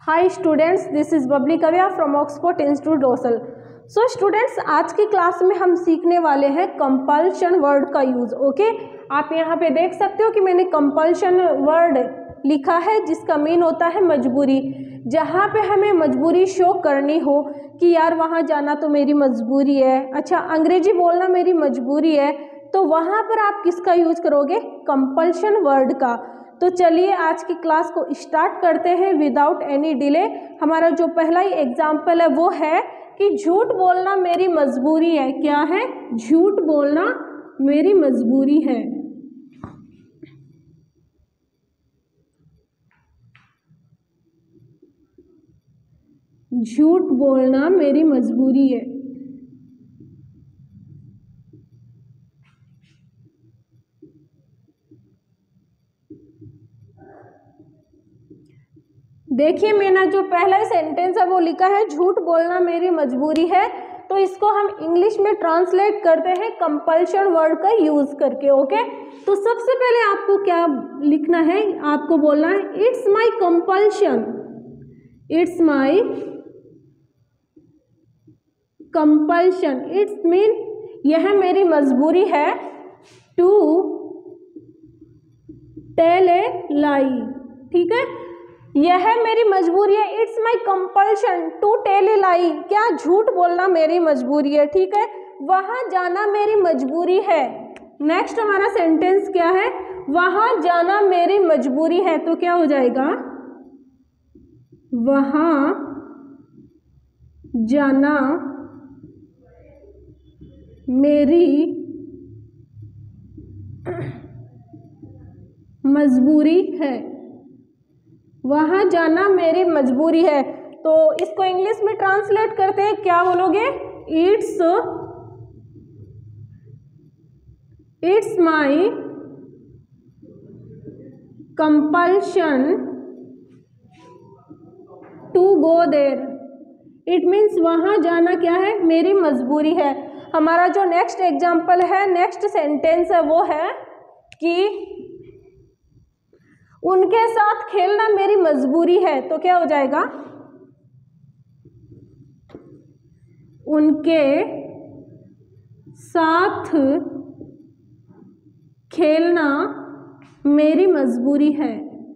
Hi students, this is Babli Kavya from Oxford institute डोसल। So students, आज की क्लास में हम सीखने वाले हैं कंपल्शन वर्ड का यूज़। ओके, आप यहाँ पे देख सकते हो कि मैंने कंपल्शन वर्ड लिखा है जिसका मीन होता है मजबूरी। जहाँ पे हमें मजबूरी शो करनी हो कि यार वहाँ जाना तो मेरी मजबूरी है, अच्छा अंग्रेजी बोलना मेरी मजबूरी है, तो वहाँ पर आप किसका यूज करोगे? कंपल्शन वर्ड का। तो चलिए आज की क्लास को स्टार्ट करते हैं विदाउट एनी डिले। हमारा जो पहला ही एग्जाम्पल है वो है कि झूठ बोलना मेरी मजबूरी है। क्या है? झूठ बोलना मेरी मजबूरी है। झूठ बोलना मेरी मजबूरी है। देखिए, मैंने जो पहला सेंटेंस है वो लिखा है झूठ बोलना मेरी मजबूरी है, तो इसको हम इंग्लिश में ट्रांसलेट करते हैं कंपल्शन वर्ड का यूज करके। ओके, तो सबसे पहले आपको क्या लिखना है? आपको बोलना है it's my compulsion. It's my compulsion, it's mean यह मेरी मजबूरी है टू टेल ए लाई। ठीक है, यह मेरी मजबूरी है। It's my compulsion to tell a lie. क्या? झूठ बोलना मेरी मजबूरी है। ठीक है, वहां जाना मेरी मजबूरी है। नेक्स्ट हमारा सेंटेंस क्या है? वहां जाना मेरी मजबूरी है, तो क्या हो जाएगा? वहां जाना मेरी मजबूरी है। वहां जाना मेरी मजबूरी है, तो इसको इंग्लिश में ट्रांसलेट करते हैं। क्या बोलोगे? It's my compulsion to go there. It means वहां जाना क्या है? मेरी मजबूरी है। हमारा जो नेक्स्ट एग्जाम्पल है, नेक्स्ट सेंटेंस है वो है कि उनके साथ खेलना मेरी मजबूरी है, तो क्या हो जाएगा? उनके साथ खेलना मेरी मजबूरी है।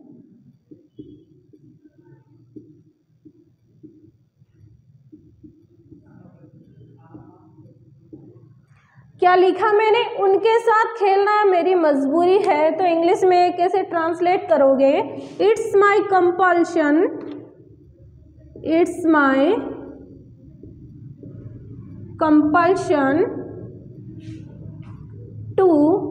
क्या लिखा मैंने? उनके साथ खेलना मेरी मजबूरी है, तो इंग्लिश में कैसे ट्रांसलेट करोगे? It's my compulsion, it's my compulsion to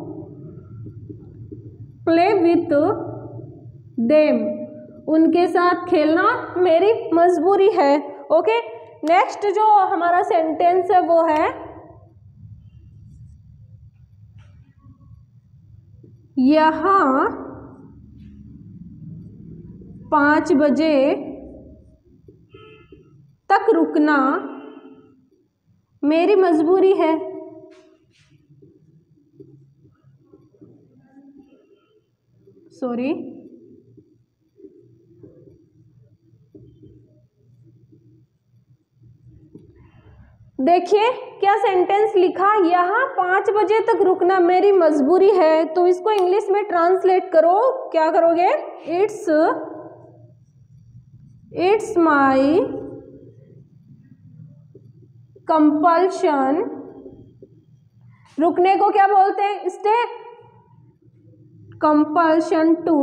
play with them. उनके साथ खेलना मेरी मजबूरी है। ओके, नेक्स्ट जो हमारा सेंटेंस है वो है यहाँ 5 बजे तक रुकना मेरी मजबूरी है। सॉरी, देखिए क्या सेंटेंस लिखा, यहाँ 5 बजे तक रुकना मेरी मजबूरी है, तो इसको इंग्लिश में ट्रांसलेट करो। क्या करोगे? इट्स माई कंपल्शन, रुकने को क्या बोलते हैं? Stay. Compulsion to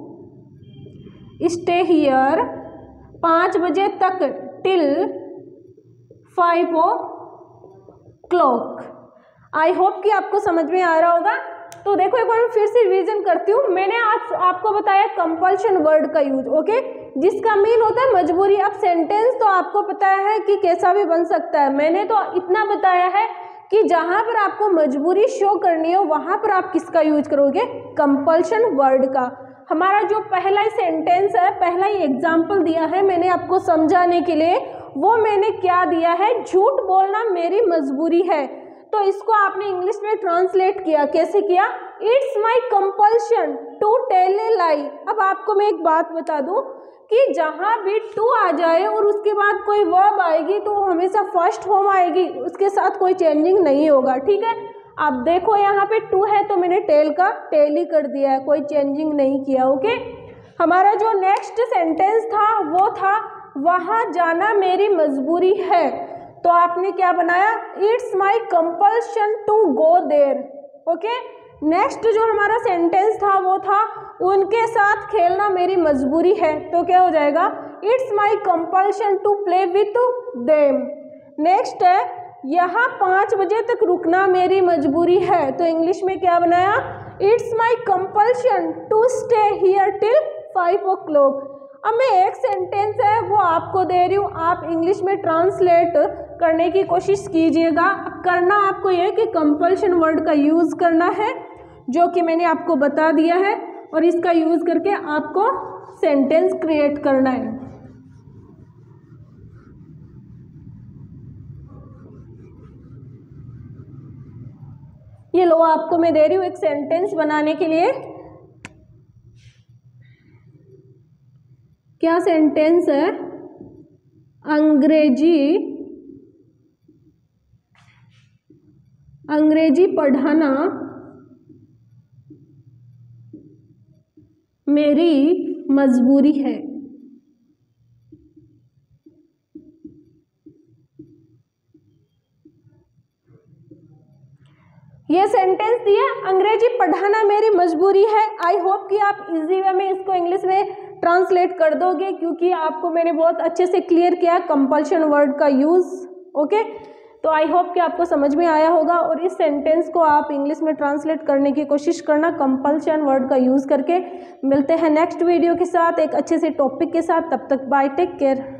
stay here 5 बजे तक, टिल 5 o'clock। आई होप कि आपको समझ में आ रहा होगा। तो देखो एक बार फिर से रिवीजन करती हूँ। मैंने आज आपको बताया कंपल्शन वर्ड का यूज, ओके, जिसका मीन होता है मजबूरी। अब सेंटेंस तो आपको पता है कि कैसा भी बन सकता है। मैंने तो इतना बताया है कि जहां पर आपको मजबूरी शो करनी हो वहां पर आप किसका यूज करोगे? कंपल्शन वर्ड का। हमारा जो पहला ही सेंटेंस है, पहला ही एग्जाम्पल दिया है मैंने आपको समझाने के लिए, वो मैंने क्या दिया है? झूठ बोलना मेरी मजबूरी है। तो इसको आपने इंग्लिश में ट्रांसलेट किया। कैसे किया? It's my compulsion to tell a lie. अब आपको मैं एक बात बता दूं कि जहाँ भी टू आ जाए और उसके बाद कोई वर्ब आएगी तो हमेशा फर्स्ट फॉर्म आएगी, उसके साथ कोई चेंजिंग नहीं होगा, ठीक है। आप देखो यहाँ पे टू है तो मैंने टेल का टेल ही कर दिया है, कोई चेंजिंग नहीं किया, ओके। हमारा जो नेक्स्ट सेंटेंस था वो था वहाँ जाना मेरी मजबूरी है, तो आपने क्या बनाया, it's my compulsion to go there, okay. Next जो हमारा सेंटेंस था वो था उनके साथ खेलना मेरी मजबूरी है, तो क्या हो जाएगा, it's my compulsion to play with them. Next है यहाँ 5 बजे तक रुकना मेरी मजबूरी है, तो इंग्लिश में क्या बनाया, it's my compulsion to stay here till 5 o'clock। अब मैं एक सेंटेंस है वो आपको दे रही हूँ, आप इंग्लिश में ट्रांसलेट करने की कोशिश कीजिएगा। अब करना आपको यह कि कंपल्शन वर्ड का यूज़ करना है, जो कि मैंने आपको बता दिया है, और इसका यूज़ करके आपको सेंटेंस क्रिएट करना है। ये लो आपको मैं दे रही हूँ एक सेंटेंस बनाने के लिए। क्या सेंटेंस है, अंग्रेजी पढ़ाना मेरी मजबूरी है। ये सेंटेंस दिया, अंग्रेजी पढ़ाना मेरी मजबूरी है। आई होप कि आप इजी वे में इसको इंग्लिश में ट्रांसलेट कर दोगे, क्योंकि आपको मैंने बहुत अच्छे से क्लियर किया कंपल्शन वर्ड का यूज़, ओके। तो आई होप कि आपको समझ में आया होगा, और इस सेंटेंस को आप इंग्लिश में ट्रांसलेट करने की कोशिश करना कंपल्शन वर्ड का यूज़ करके। मिलते हैं नेक्स्ट वीडियो के साथ एक अच्छे से टॉपिक के साथ, तब तक बाय, टेक केयर।